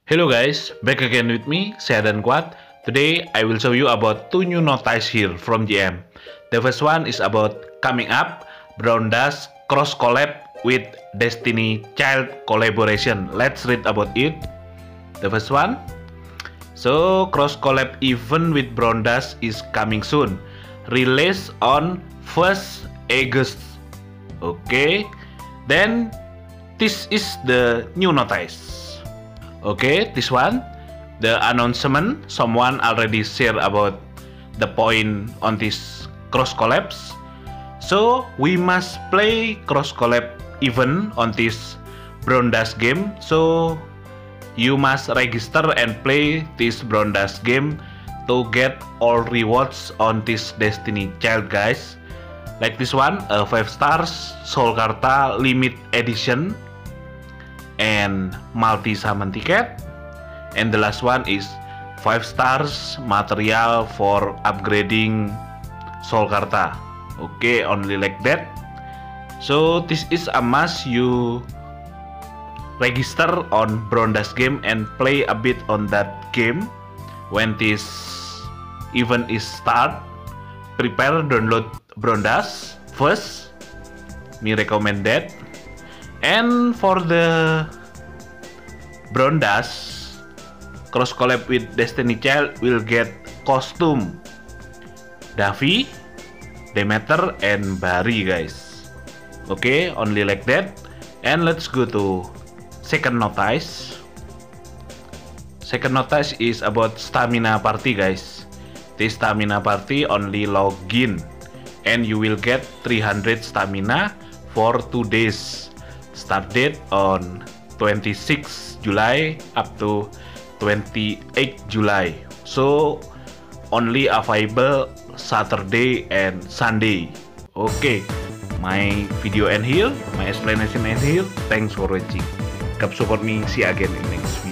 Hello guys, back again with me, Saya dan Kuat. Today I will show you about two new notice here from GM. The first one is about coming up, Brown Dash cross collab with Destiny Child collaboration. Let's read about it. The first one. So cross collab event with Brown Dash is coming soon. Release on 1st August. Okay. Then this is the new notice. Okay, this one, the announcement, someone already share about the point on this cross collabs. So we must play cross collab event on this Brown Dash game. So you must register and play this Brown Dash game to get all rewards on this Destiny Child, guys. Like this one, 5 stars Soul Karta Limit Edition and multi-summon ticket, and the last one is 5 stars material for upgrading Soul Karta. Okay, only like that. So this is a must. You register on Brown Dash game and play a bit on that game. When this event is start, prepare download Brown Dash first. Me recommend that. And for the Brown Dash cross collab with Destiny Child will get costume Davi, Demeter, and Bari, guys. Okay, only like that. And let's go to second notice. Second notice is about stamina party, guys. This stamina party only login and you will get 300 stamina for 2 days. Start date on 26 July up to 28 July. So only available Saturday and Sunday. Okay, my video end here, my explanation end here. Thanks for watching. Keep support me. See you again in next